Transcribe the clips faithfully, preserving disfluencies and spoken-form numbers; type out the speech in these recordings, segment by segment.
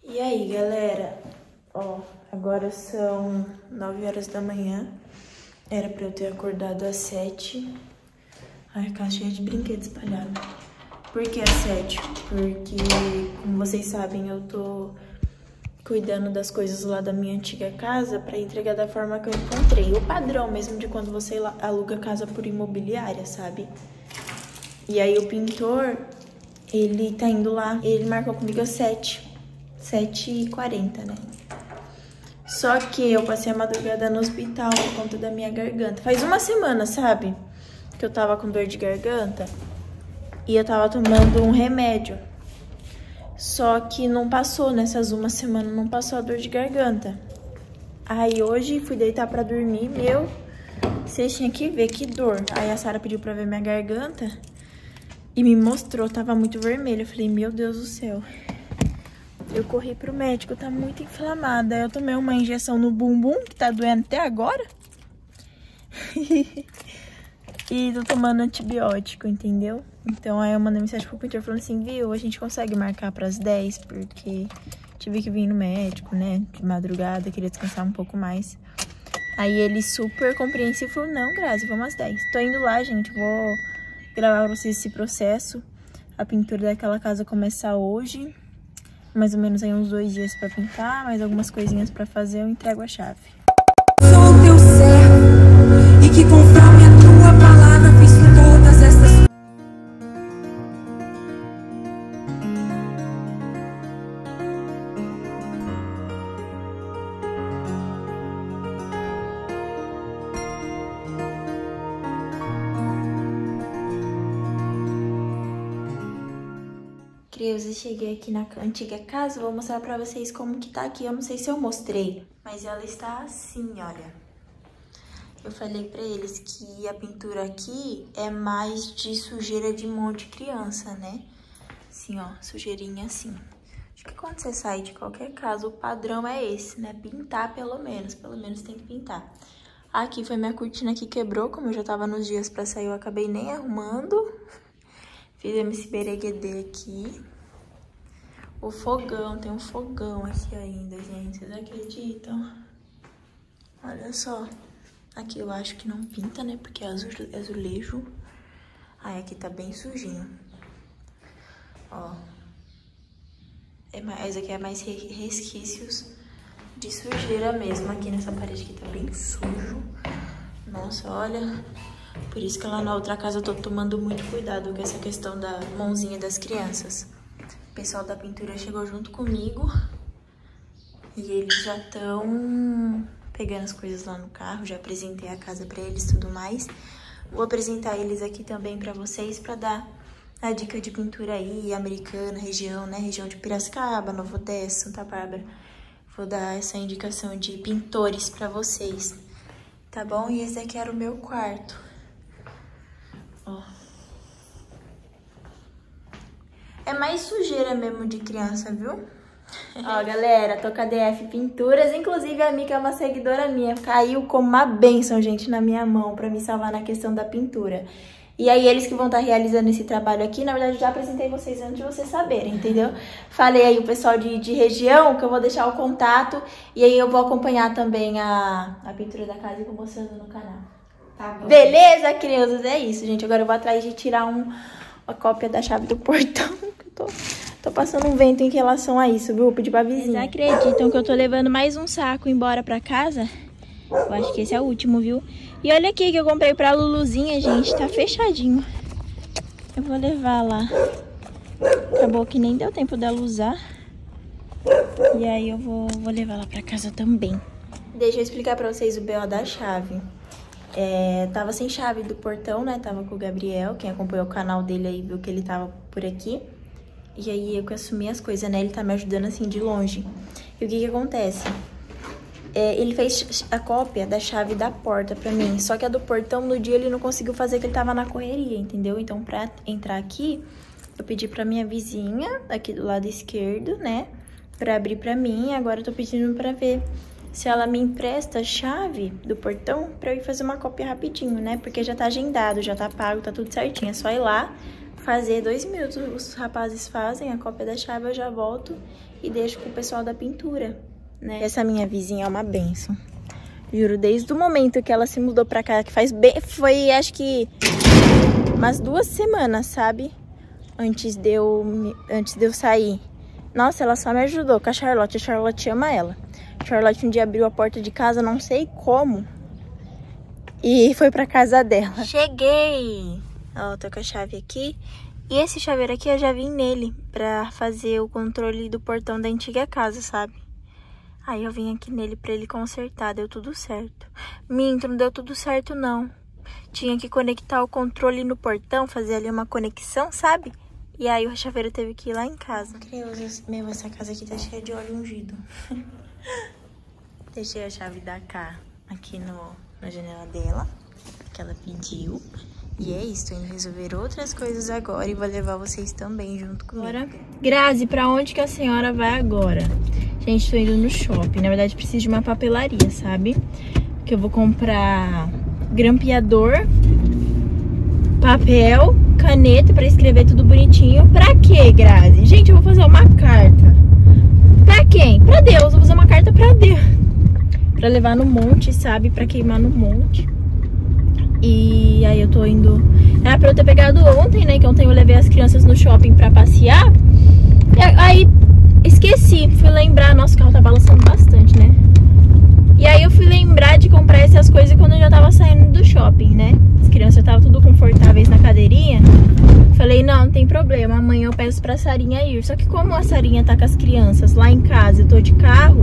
E aí, galera? Ó, agora são nove horas da manhã. Era pra eu ter acordado às sete. Ai, a casa cheia de brinquedos espalhados. Por que às sete? Porque, como vocês sabem, eu tô cuidando das coisas lá da minha antiga casa pra entregar da forma que eu encontrei. O padrão mesmo de quando você aluga casa por imobiliária, sabe? E aí o pintor, ele tá indo lá. Ele marcou comigo às sete. sete e quarenta, né? Só que eu passei a madrugada no hospital por conta da minha garganta. Faz uma semana, sabe? Que eu tava com dor de garganta. E eu tava tomando um remédio. Só que não passou, nessas uma semana não passou a dor de garganta. Aí hoje fui deitar pra dormir, meu, vocês tinham que ver que dor. Aí a Sara pediu pra ver minha garganta e me mostrou, tava muito vermelho. Eu falei, meu Deus do céu. Eu corri pro médico, tá muito inflamada. Eu tomei uma injeção no bumbum, que tá doendo até agora. E tô tomando antibiótico, entendeu? Então aí eu mandei mensagem pro pintor falando assim, viu, a gente consegue marcar pras dez, porque tive que vir no médico, né, de madrugada, queria descansar um pouco mais. Aí ele super compreensivo falou, não, Grazi, vamos às dez. Tô indo lá, gente, vou gravar pra vocês esse processo. A pintura daquela casa começa hoje, mais ou menos aí uns dois dias pra pintar, mais algumas coisinhas pra fazer, eu entrego a chave. Sou teu servo, e que conforme a tua palavra fiz todas estas Eu cheguei aqui na antiga casa, vou mostrar pra vocês como que tá aqui. Eu não sei se eu mostrei, mas ela está assim, olha. Eu falei pra eles que a pintura aqui é mais de sujeira de mão de criança, né? Assim, ó, sujeirinha assim. Acho que quando você sai de qualquer casa, o padrão é esse, né? Pintar pelo menos, pelo menos tem que pintar. Aqui foi minha cortina que quebrou, como eu já tava nos dias pra sair, eu acabei nem arrumando. Fizemos esse bereguedê aqui. O fogão, tem um fogão aqui ainda, gente. Vocês acreditam? Olha só. Aqui eu acho que não pinta, né? Porque é azulejo. Ai, aqui tá bem sujinho. Ó. É mais, aqui é mais resquícios de sujeira mesmo. Aqui nessa parede aqui tá bem sujo. Nossa, olha. Por isso que lá na outra casa eu tô tomando muito cuidado com essa questão da mãozinha das crianças. O pessoal da pintura chegou junto comigo e eles já estão pegando as coisas lá no carro. Já apresentei a casa pra eles e tudo mais. Vou apresentar eles aqui também pra vocês, pra dar a dica de pintura aí, americana, região, né? Região de Piracicaba, Nova Odessa, Santa Bárbara. Vou dar essa indicação de pintores pra vocês, tá bom? E esse aqui era o meu quarto. Ó. É mais sujeira mesmo de criança, viu? Ó, galera, tô com a D F Pinturas. Inclusive, a Mica é uma seguidora minha. Caiu como uma bênção, gente, na minha mão pra me salvar na questão da pintura. E aí, eles que vão estar realizando esse trabalho aqui, na verdade, eu já apresentei vocês antes de vocês saberem, entendeu? Falei aí o pessoal de, de região, que eu vou deixar o contato. E aí, eu vou acompanhar também a, a pintura da casa e vou mostrando no canal. Tá bom. Beleza, crianças? É isso, gente. Agora eu vou atrás de tirar um, uma cópia da chave do portão. Tô, tô passando um vento em relação a isso, viu? Vou pedir pra vizinha. Vocês acreditam que eu tô levando mais um saco embora pra casa? Eu acho que esse é o último, viu? E olha aqui que eu comprei pra Luluzinha, gente. Tá fechadinho. Eu vou levar lá. Acabou que nem deu tempo dela usar. E aí eu vou, vou levar lá pra casa também. Deixa eu explicar pra vocês o B O da chave. É, tava sem chave do portão, né? Tava com o Gabriel. Quem acompanhou o canal dele aí viu que ele tava por aqui. E aí eu que assumi as coisas, né? Ele tá me ajudando assim de longe. E o que que acontece? É, ele fez a cópia da chave da porta pra mim. Só que a do portão, no dia, ele não conseguiu fazer, que ele tava na correria, entendeu? Então, pra entrar aqui, eu pedi pra minha vizinha, aqui do lado esquerdo, né? Pra abrir pra mim. Agora eu tô pedindo pra ver se ela me empresta a chave do portão pra eu ir fazer uma cópia rapidinho, né? Porque já tá agendado, já tá pago, tá tudo certinho. É só ir lá, fazer dois minutos. Os rapazes fazem a cópia da chave, eu já volto e deixo com o pessoal da pintura, né? Essa minha vizinha é uma bênção. Juro, desde o momento que ela se mudou pra cá, que faz bem... Foi, acho que, umas duas semanas, sabe? Antes de eu, antes de eu sair. Nossa, ela só me ajudou com a Charlotte. A Charlotte ama ela. A Charlotte um dia abriu a porta de casa, não sei como. E foi pra casa dela. Cheguei! Ó, tô com a chave aqui. E esse chaveiro aqui eu já vim nele pra fazer o controle do portão da antiga casa, sabe? Aí eu vim aqui nele pra ele consertar, deu tudo certo. Minto, não deu tudo certo não. Tinha que conectar o controle no portão, fazer ali uma conexão, sabe? E aí o chaveiro teve que ir lá em casa. Deus, meu, essa casa aqui tá cheia de óleo ungido. Deixei a chave da Cá aqui no, na janela dela, que ela pediu. E é isso, tô indo resolver outras coisas agora e vou levar vocês também junto comigo. Agora, Grazi, pra onde que a senhora vai agora? Gente, tô indo no shopping. Na verdade, preciso de uma papelaria, sabe? Que eu vou comprar grampeador, papel, caneta pra escrever tudo bonitinho. Pra quê, Grazi? Gente, eu vou fazer uma carta. Pra quem? Pra Deus. Eu vou fazer uma carta pra Deus. Pra levar no monte, sabe? Pra queimar no monte. E aí eu tô indo... Era pra eu ter pegado ontem, né? Que ontem eu levei as crianças no shopping pra passear. E aí esqueci. Fui lembrar... Nossa, o carro tá balançando bastante, né? E aí eu fui lembrar de comprar essas coisas quando eu já tava saindo do shopping, né? As crianças estavam tudo confortáveis na cadeirinha. Falei, não, não tem problema. Amanhã eu peço pra Sarinha ir. Só que como a Sarinha tá com as crianças lá em casa, eu tô de carro...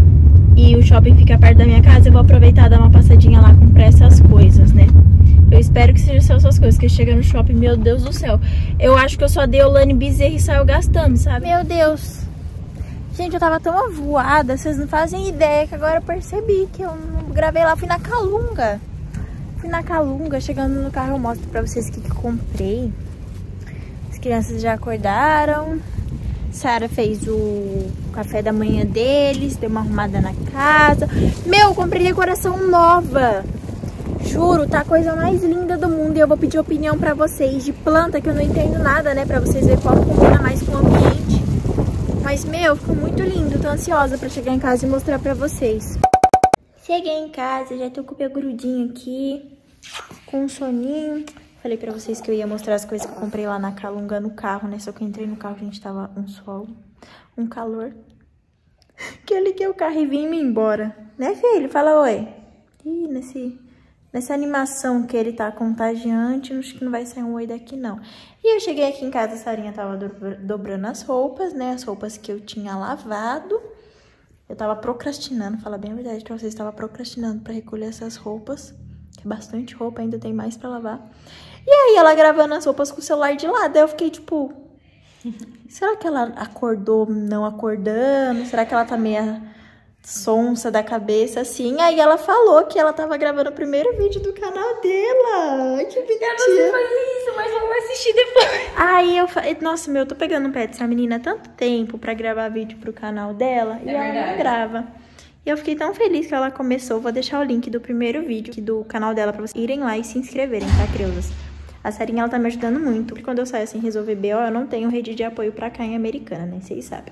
E o shopping fica perto da minha casa, eu vou aproveitar e dar uma passadinha lá, comprar essas coisas, né? Eu espero que sejam só essas coisas, que chega no shopping, meu Deus do céu. Eu acho que eu só dei o Lani Bezerra e saiu gastando, sabe? Meu Deus. Gente, eu tava tão avoada, vocês não fazem ideia, que agora eu percebi que eu não gravei lá. Fui na Calunga. Fui na Calunga, chegando no carro eu mostro pra vocês o que, que eu comprei. As crianças já acordaram. Sara fez o café da manhã deles, deu uma arrumada na casa. Meu, eu comprei decoração nova. Juro, tá a coisa mais linda do mundo. E eu vou pedir opinião pra vocês de planta, que eu não entendo nada, né? Pra vocês verem qual combina mais com o ambiente. Mas, meu, ficou muito lindo. Tô ansiosa pra chegar em casa e mostrar pra vocês. Cheguei em casa, já tô com o meu grudinho aqui, com um soninho. Falei pra vocês que eu ia mostrar as coisas que eu comprei lá na Calunga no carro, né? Só que eu entrei no carro, gente, tava um sol, um calor. Que eu liguei o carro e vim me embora. Né, filho? Fala oi. Ih, nesse, nessa animação que ele tá contagiante, acho que não vai sair um oi daqui, não. E eu cheguei aqui em casa, a Sarinha tava do, dobrando as roupas, né? As roupas que eu tinha lavado. Eu tava procrastinando, fala bem a verdade pra vocês, tava procrastinando pra recolher essas roupas. Que é bastante roupa, ainda tem mais pra lavar. E aí ela gravando as roupas com o celular de lado, aí eu fiquei tipo... Será que ela acordou não acordando? Será que ela tá meio sonsa da cabeça, assim? Aí ela falou que ela tava gravando o primeiro vídeo do canal dela. Ai, que bonitinha. Eu não sei fazer isso, mas vamos assistir depois. Aí eu falei, nossa, meu, eu tô pegando no pé dessa menina há tanto tempo pra gravar vídeo pro canal dela. É e ela verdade. Não grava. E eu fiquei tão feliz que ela começou. Vou deixar o link do primeiro vídeo aqui do canal dela pra vocês irem lá e se inscreverem, tá, crianças? A Sarinha, ela tá me ajudando muito. Porque quando eu saio assim, resolver B O, eu não tenho rede de apoio pra cá em Americana, né? Vocês sabem.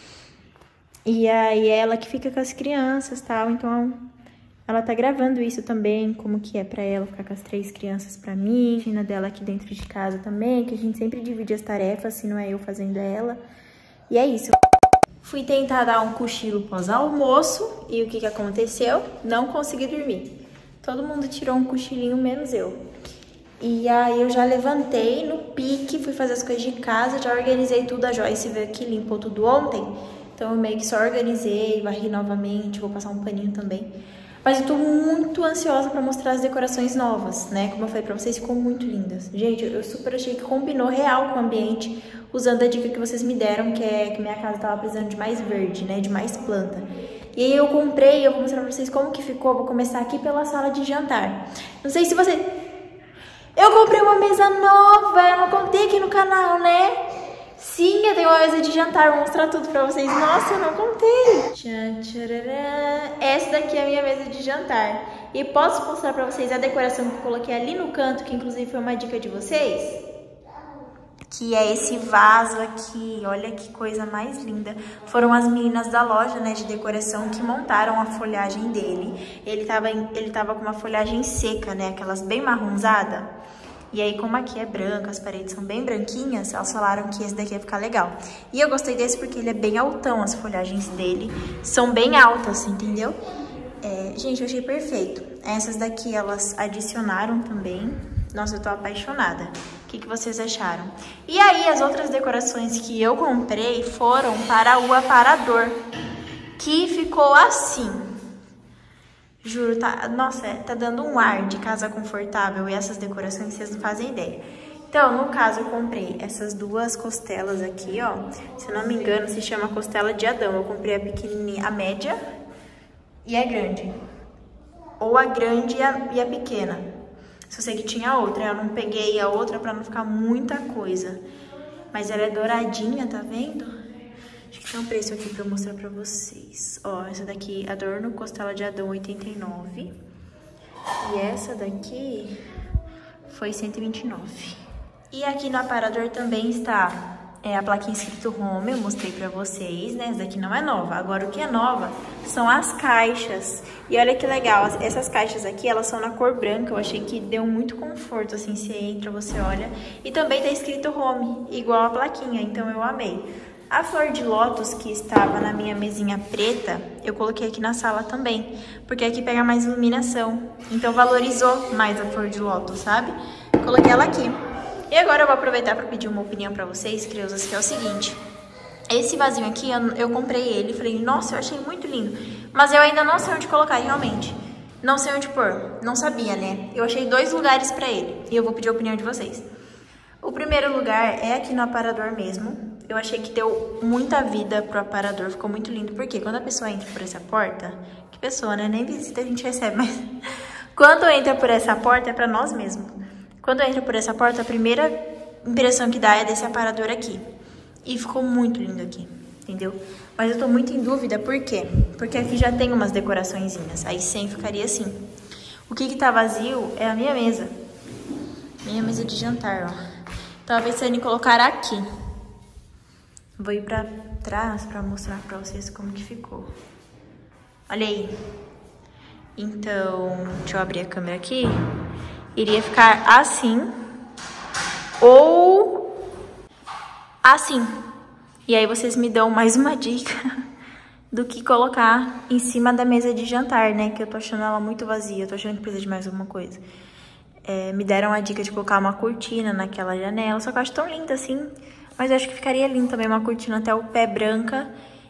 E aí, é ela que fica com as crianças e tal. Então, ela tá gravando isso também. Como que é pra ela ficar com as três crianças pra mim. A rotina dela aqui dentro de casa também. Que a gente sempre divide as tarefas, se não é eu fazendo ela. E é isso. Fui tentar dar um cochilo pós-almoço. E o que que aconteceu? Não consegui dormir. Todo mundo tirou um cochilinho, menos eu. E aí eu já levantei no pique, fui fazer as coisas de casa, já organizei tudo. A Joyce veio aqui, limpou tudo ontem. Então eu meio que só organizei, varri novamente, vou passar um paninho também. Mas eu tô muito ansiosa pra mostrar as decorações novas, né? Como eu falei pra vocês, ficou muito lindas. Gente, eu super achei que combinou real com o ambiente, usando a dica que vocês me deram, que é que minha casa tava precisando de mais verde, né? De mais planta. E aí eu comprei, eu vou mostrar pra vocês como que ficou. Vou começar aqui pela sala de jantar. Não sei se você... Eu comprei uma mesa nova, eu não contei aqui no canal, né? Sim, eu tenho uma mesa de jantar, vou mostrar tudo pra vocês. Nossa, eu não contei. Tchan, tchararã. Essa daqui é a minha mesa de jantar. E posso mostrar pra vocês a decoração que eu coloquei ali no canto, que inclusive foi uma dica de vocês? que é esse vaso aqui. Olha que coisa mais linda. Foram as meninas da loja, né, de decoração que montaram a folhagem dele. Ele tava, ele tava com uma folhagem seca, né, aquelas bem marronzada. E aí, como aqui é branco, as paredes são bem branquinhas, elas falaram que esse daqui ia ficar legal. E eu gostei desse porque ele é bem altão, as folhagens dele são bem altas, entendeu? É, gente, eu achei perfeito. Essas daqui, elas adicionaram também. Nossa, eu tô apaixonada. O que, que vocês acharam? E aí, as outras decorações que eu comprei foram para o aparador, que ficou assim. Juro, tá, nossa, tá dando um ar de casa confortável e essas decorações vocês não fazem ideia. Então, no caso, eu comprei essas duas costelas aqui, ó. Se eu não me engano, se chama costela de Adão. Eu comprei a pequenininha, a média e a grande. Ou a grande e a, e a pequena. Só sei que tinha outra, eu não peguei a outra pra não ficar muita coisa. Mas ela é douradinha, tá vendo? Acho que tem um preço aqui pra eu mostrar pra vocês. Ó, essa daqui, Adorno Costela de Adão, oitenta e nove. E essa daqui foi cento e vinte e nove. E aqui no aparador também está é, a plaquinha escrito Home, eu mostrei pra vocês, né? Essa daqui não é nova. Agora, o que é nova são as caixas. E olha que legal, essas caixas aqui, elas são na cor branca. Eu achei que deu muito conforto, assim, você entra, você olha. E também tá escrito Home, igual a plaquinha, então eu amei. A flor de lótus que estava na minha mesinha preta, eu coloquei aqui na sala também, porque aqui pega mais iluminação, então valorizou mais a flor de lótus, sabe? Coloquei ela aqui. E agora eu vou aproveitar para pedir uma opinião para vocês, crianças, que é o seguinte. Esse vasinho aqui, eu, eu comprei ele, falei, nossa, eu achei muito lindo, mas eu ainda não sei onde colocar realmente. Não sei onde pôr, não sabia, né? Eu achei dois lugares para ele, e eu vou pedir a opinião de vocês. O primeiro lugar é aqui no aparador mesmo. Eu achei que deu muita vida pro aparador, ficou muito lindo. Porque quando a pessoa entra por essa porta, que pessoa, né? Nem visita a gente recebe, mas quando entra por essa porta é pra nós mesmos. Quando entra por essa porta, a primeira impressão que dá é desse aparador aqui. E ficou muito lindo aqui, entendeu? Mas eu tô muito em dúvida, por quê? Porque aqui já tem umas decoraçõezinhas, aí sem ficaria assim. O que que tá vazio é a minha mesa. Minha mesa de jantar, ó. Tava pensando em colocar aqui. Vou ir pra trás pra mostrar pra vocês como que ficou. Olha aí. Então, deixa eu abrir a câmera aqui. Iria ficar assim. Ou assim. E aí vocês me dão mais uma dica do que colocar em cima da mesa de jantar, né? Que eu tô achando ela muito vazia. Eu tô achando que precisa de mais alguma coisa. É, me deram a dica de colocar uma cortina naquela janela, só que eu acho tão linda assim, mas eu acho que ficaria lindo também uma cortina até o pé branca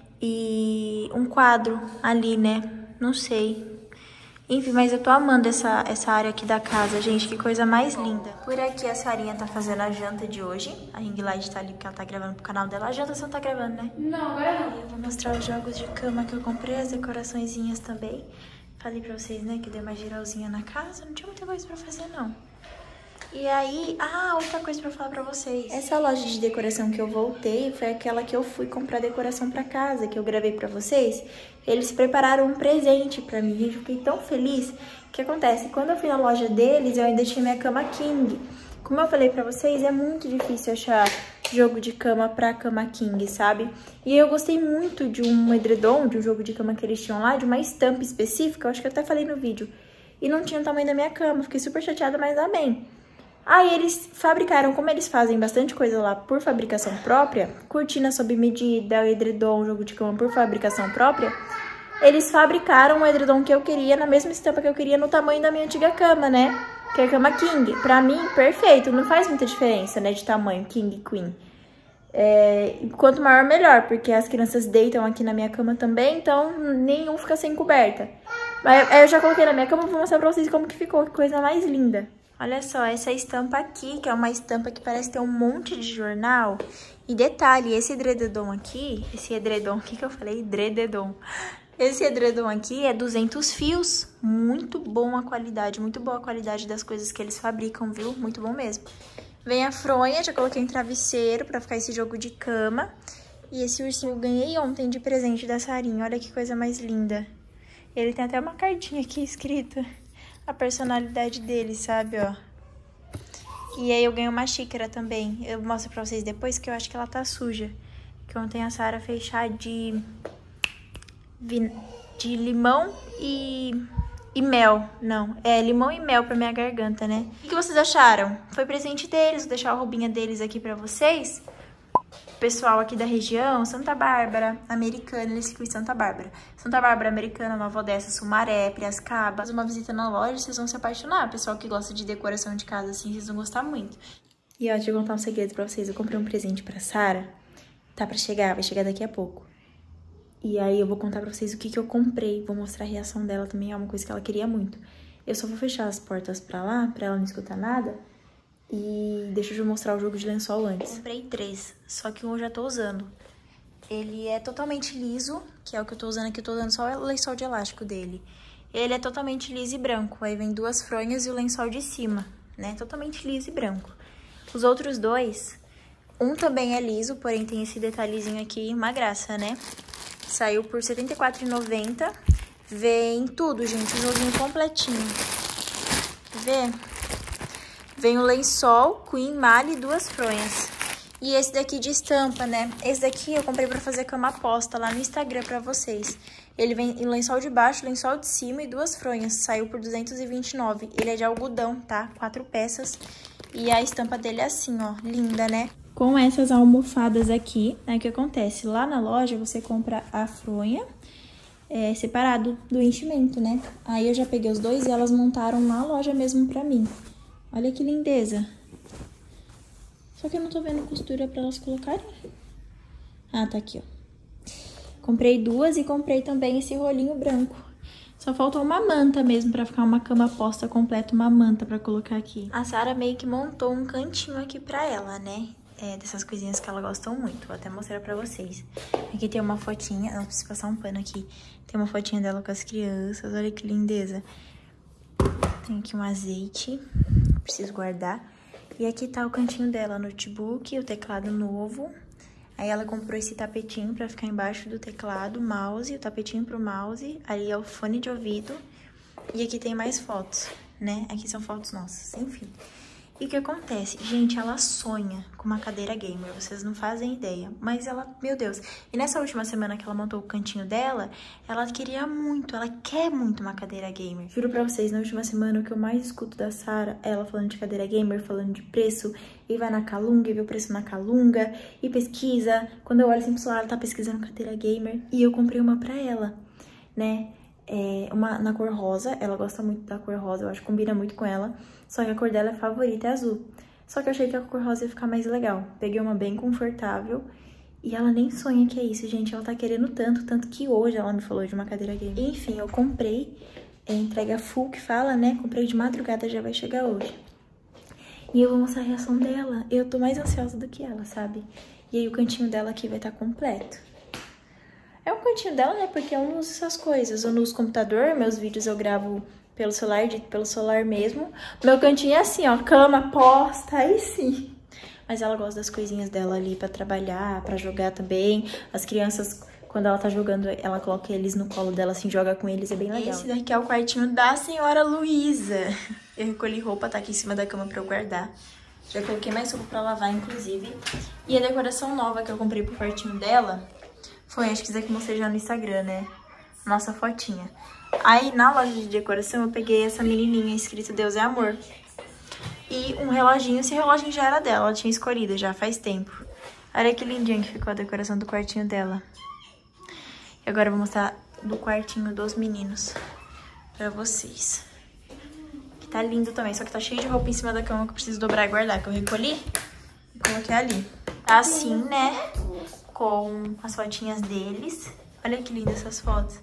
e um quadro ali, né? Não sei. Enfim, mas eu tô amando essa, essa área aqui da casa, gente, que coisa mais linda. Por aqui a Sarinha tá fazendo a janta de hoje, a ring light tá ali porque ela tá gravando pro canal dela. A janta você não tá gravando, né? Não, agora não. Eu vou mostrar os jogos de cama que eu comprei, as decoraçõezinhas também. Falei pra vocês, né, que deu uma geralzinha na casa, não tinha muita coisa pra fazer, não. E aí, ah, outra coisa pra falar pra vocês. Essa loja de decoração que eu voltei foi aquela que eu fui comprar decoração pra casa, que eu gravei pra vocês. Eles prepararam um presente pra mim e eu fiquei tão feliz. O que acontece? Quando eu fui na loja deles, eu ainda tinha minha cama king. Como eu falei pra vocês, é muito difícil achar jogo de cama pra cama king, sabe? E eu gostei muito de um edredom, de um jogo de cama que eles tinham lá, de uma estampa específica, eu acho que eu até falei no vídeo. E não tinha o tamanho da minha cama, fiquei super chateada, mas amém. Aí eles fabricaram, como eles fazem bastante coisa lá por fabricação própria, cortina sob medida, edredom, jogo de cama por fabricação própria, eles fabricaram o edredom que eu queria na mesma estampa que eu queria no tamanho da minha antiga cama, né? Que é a cama king. Pra mim, perfeito. Não faz muita diferença, né, de tamanho, king e queen. É, quanto maior, melhor, porque as crianças deitam aqui na minha cama também, então nenhum fica sem coberta. Mas eu já coloquei na minha cama, vou mostrar pra vocês como que ficou, que coisa mais linda. Olha só, essa estampa aqui, que é uma estampa que parece ter um monte de jornal. E detalhe, esse edredom aqui, esse edredom aqui que eu falei, edredom. Esse edredom aqui é duzentos fios, muito bom a qualidade, muito boa a qualidade das coisas que eles fabricam, viu? Muito bom mesmo. Vem a fronha, já coloquei em travesseiro pra ficar esse jogo de cama. E esse ursinho eu ganhei ontem de presente da Sarinha, olha que coisa mais linda. Ele tem até uma cartinha aqui escrita, a personalidade dele, sabe, ó. E aí eu ganhei uma xícara também. Eu mostro pra vocês depois, que eu acho que ela tá suja. Que ontem a Sara fez chá de, de limão e, e mel. Não, é limão e mel pra minha garganta, né? O que vocês acharam? Foi presente deles, vou deixar a roupinha deles aqui pra vocês. Pessoal aqui da região, Santa Bárbara, Americana, eles ficam em Santa Bárbara. Santa Bárbara, Americana, Nova Odessa, Sumaré, Piracicaba. Faz uma visita na loja, vocês vão se apaixonar. Pessoal que gosta de decoração de casa assim, vocês vão gostar muito. E ó, deixa eu contar um segredo pra vocês. Eu comprei um presente pra Sara. Tá pra chegar, vai chegar daqui a pouco. E aí eu vou contar pra vocês o que que eu comprei. Vou mostrar a reação dela também, é uma coisa que ela queria muito. Eu só vou fechar as portas pra lá, pra ela não escutar nada. E deixa eu mostrar o jogo de lençol antes. Comprei três, só que um eu já tô usando. Ele é totalmente liso, que é o que eu tô usando aqui. Eu tô usando só o lençol de elástico dele. Ele é totalmente liso e branco. Aí vem duas fronhas e o lençol de cima, né? Totalmente liso e branco. Os outros dois, um também é liso, porém tem esse detalhezinho aqui, uma graça, né? Saiu por setenta e quatro reais e noventa centavos. Vem tudo, gente, o joguinho completinho. Vê? Vem o lençol, queen, malha e duas fronhas. E esse daqui de estampa, né? Esse daqui eu comprei pra fazer cama posta lá no Instagram pra vocês. Ele vem em lençol de baixo, lençol de cima e duas fronhas. Saiu por duzentos e vinte e nove reais. Ele é de algodão, tá? Quatro peças. E a estampa dele é assim, ó. Linda, né? Com essas almofadas aqui, né? O que acontece? Lá na loja você compra a fronha é, separado do enchimento, né? Aí eu já peguei os dois e elas montaram na loja mesmo pra mim. Olha que lindeza. Só que eu não tô vendo costura pra elas colocarem. Ah, tá aqui, ó. Comprei duas e comprei também esse rolinho branco. Só faltou uma manta mesmo pra ficar uma cama posta completa, uma manta pra colocar aqui. A Sara meio que montou um cantinho aqui pra ela, né? É, dessas coisinhas que ela gosta muito. Vou até mostrar pra vocês. Aqui tem uma fotinha. Não, preciso passar um pano aqui. Tem uma fotinha dela com as crianças. Olha que lindeza. Tem aqui um azeite. Preciso guardar. E aqui tá o cantinho dela, notebook, o teclado novo. Aí ela comprou esse tapetinho pra ficar embaixo do teclado, mouse, o tapetinho pro mouse. Ali é o fone de ouvido. E aqui tem mais fotos, né? Aqui são fotos nossas, enfim. E o que acontece? Gente, ela sonha com uma cadeira gamer, vocês não fazem ideia. Mas ela, meu Deus. E nessa última semana que ela montou o cantinho dela, ela queria muito, ela quer muito uma cadeira gamer. Juro pra vocês, na última semana o que eu mais escuto da Sara é ela falando de cadeira gamer, falando de preço. E vai na Calunga e vê o preço na Calunga e pesquisa. Quando eu olho assim pro celular, ela tá pesquisando cadeira gamer. E eu comprei uma pra ela, né? É uma na cor rosa, ela gosta muito da cor rosa, eu acho que combina muito com ela. Só que a cor dela é favorita, é azul. Só que eu achei que a cor rosa ia ficar mais legal. Peguei uma bem confortável e ela nem sonha que é isso, gente. Ela tá querendo tanto, tanto que hoje ela me falou de uma cadeira gamer. Enfim, eu comprei, é entrega full que fala, né? Comprei de madrugada, já vai chegar hoje. E eu vou mostrar a reação dela. Eu tô mais ansiosa do que ela, sabe? E aí o cantinho dela aqui vai estar completo. É um cantinho dela, né? Porque eu não uso essas coisas. Eu não uso computador, meus vídeos eu gravo pelo celular, edito pelo celular mesmo. Meu cantinho é assim, ó, cama, posta, aí sim. Mas ela gosta das coisinhas dela ali pra trabalhar, pra jogar também. As crianças, quando ela tá jogando, ela coloca eles no colo dela, assim, joga com eles, é bem legal. Esse daqui é o quartinho da senhora Luísa. Eu recolhi roupa, tá aqui em cima da cama pra eu guardar. Já coloquei mais roupa pra lavar, inclusive. E a decoração nova que eu comprei pro quartinho dela foi, acho que isso aqui eu mostrei já no Instagram, né? Nossa fotinha. Aí, na loja de decoração, eu peguei essa menininha escrito Deus é Amor. E um reloginho. Esse reloginho já era dela, ela tinha escolhido já faz tempo. Olha que lindinha que ficou a decoração do quartinho dela. E agora eu vou mostrar do quartinho dos meninos pra vocês. Que tá lindo também, só que tá cheio de roupa em cima da cama que eu preciso dobrar e guardar, que eu recolhi e coloquei ali. Tá assim, né? Com as fotinhas deles. Olha que lindas essas fotos.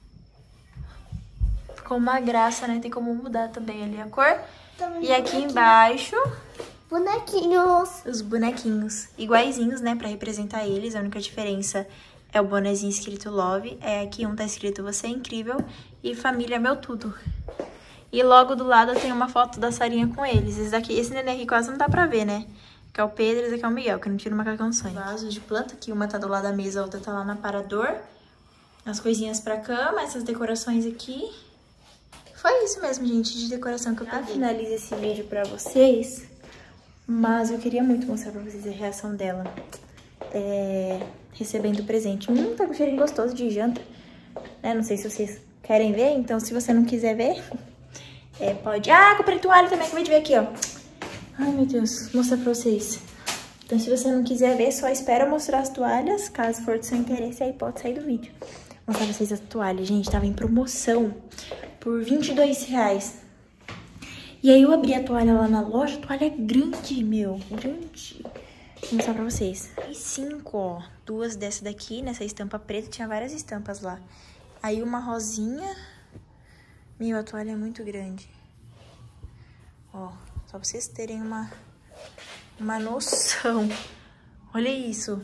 Ficou uma graça, né? Tem como mudar também ali a cor. Também e aqui embaixo... bonequinhos. Os bonequinhos. Iguaizinhos, né? Pra representar eles. A única diferença é o bonezinho escrito Love. É aqui um tá escrito Você é Incrível. E Família é Meu Tudo. E logo do lado tem uma foto da Sarinha com eles. Esse daqui, esse neném aqui quase não dá pra ver, né? Que é o Pedro, esse aqui é o Miguel, que não tira o macacão sonho. Vasos de planta, que uma tá do lado da mesa, a outra tá lá no aparador. As coisinhas pra cama, essas decorações aqui. Foi isso mesmo, gente, de decoração que eu peguei. Finalizo esse vídeo pra vocês. Mas eu queria muito mostrar pra vocês a reação dela. É, recebendo o presente. Hum, tá com cheirinho gostoso de janta. É, não sei se vocês querem ver, então se você não quiser ver, é, pode... Ah, comprei toalha também, acabei de ver aqui, ó. Ai, meu Deus, vou mostrar pra vocês. Então, se você não quiser ver, só espera eu mostrar as toalhas. Caso for do seu interesse, aí pode sair do vídeo. Vou mostrar pra vocês as toalhas. Gente, tava em promoção por vinte e dois reais. E aí eu abri a toalha lá na loja. A toalha é grande, meu. Grande. Vou mostrar pra vocês. E cinco, ó. Duas dessa daqui, nessa estampa preta. Tinha várias estampas lá. Aí uma rosinha. Meu, a toalha é muito grande. Ó, só pra vocês terem uma... Uma noção. Olha isso.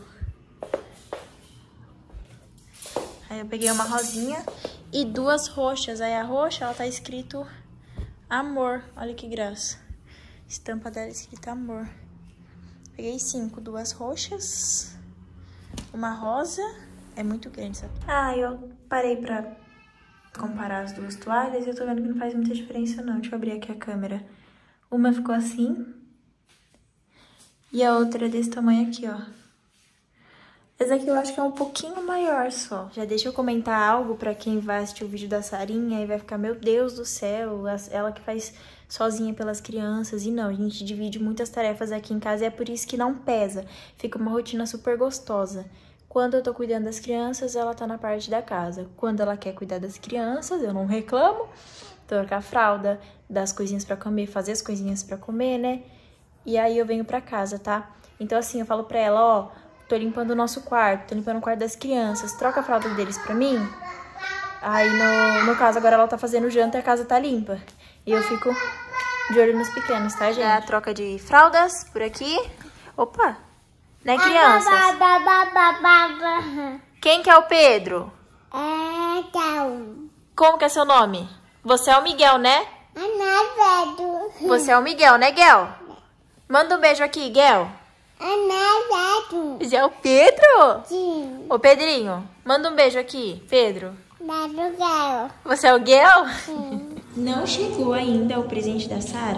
Aí eu peguei uma rosinha e duas roxas. Aí a roxa, ela tá escrito amor. Olha que graça. Estampa dela escrita amor. Peguei cinco. Duas roxas. Uma rosa. É muito grande essa. Ah, eu parei pra comparar as duas toalhas e eu tô vendo que não faz muita diferença não. Deixa eu abrir aqui a câmera. Uma ficou assim. E a outra é desse tamanho aqui, ó. Essa aqui eu acho que é um pouquinho maior só. Já deixa eu comentar algo pra quem vai assistir o vídeo da Sarinha e vai ficar, meu Deus do céu, ela que faz sozinha pelas crianças. E não, a gente divide muitas tarefas aqui em casa e é por isso que não pesa. Fica uma rotina super gostosa. Quando eu tô cuidando das crianças, ela tá na parte da casa. Quando ela quer cuidar das crianças, eu não reclamo. Trocar a fralda, dar as coisinhas pra comer, fazer as coisinhas pra comer, né? E aí eu venho pra casa, tá? Então assim, eu falo pra ela, ó, tô limpando o nosso quarto, tô limpando o quarto das crianças, troca a fralda deles pra mim. Aí no, no caso agora ela tá fazendo janta e a casa tá limpa. E eu fico de olho nos pequenos, tá, gente? É a troca de fraldas por aqui. Opa! Né, crianças? Quem que é o Pedro? É, Cal. Como que é seu nome? Você é o Miguel, né? Anavado. Você é o Miguel, né, Guel? Manda um beijo aqui, Guel. Anavado. Já é o Pedro? Sim. Ô, Pedrinho, manda um beijo aqui, Pedro. Madrugada. Você é o Guel? Sim. Não chegou ainda o presente da Sara?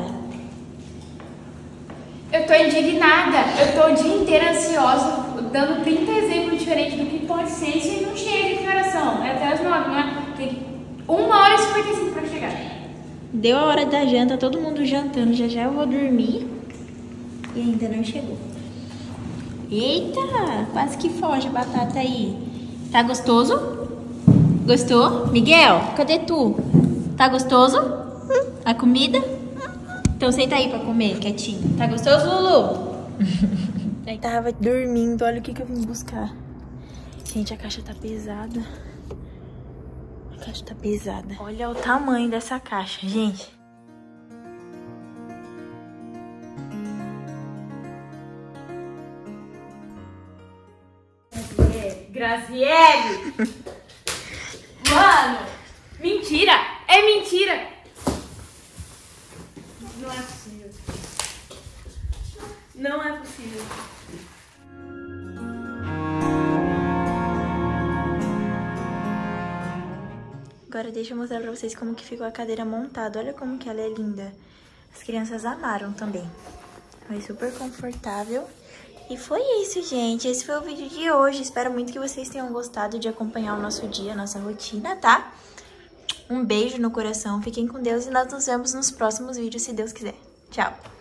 Eu tô indignada. Eu tô o dia inteiro ansiosa, dando trinta exemplos diferentes do que pode ser. Isso aí não chega de oração. É até as nove, não é? Tem uma hora e cinquenta e cinco pra chegar. Deu a hora da janta, todo mundo jantando. Já já eu vou dormir. E ainda não chegou. Eita, quase que foge a batata aí. Tá gostoso? Gostou? Miguel, cadê tu? Tá gostoso? A comida? Então senta aí pra comer, quietinho. Tá gostoso, Lulu? Eu tava dormindo, olha o que que eu vim buscar. Gente, a caixa tá pesada. A caixa tá pesada. Olha o tamanho dessa caixa, gente. Graziele! Mano! Mentira! É mentira! Não é possível. Não é possível. Agora deixa eu mostrar pra vocês como que ficou a cadeira montada. Olha como que ela é linda. As crianças amaram também. Foi super confortável. E foi isso, gente. Esse foi o vídeo de hoje. Espero muito que vocês tenham gostado de acompanhar o nosso dia, a nossa rotina, tá? Um beijo no coração. Fiquem com Deus e nós nos vemos nos próximos vídeos, se Deus quiser. Tchau!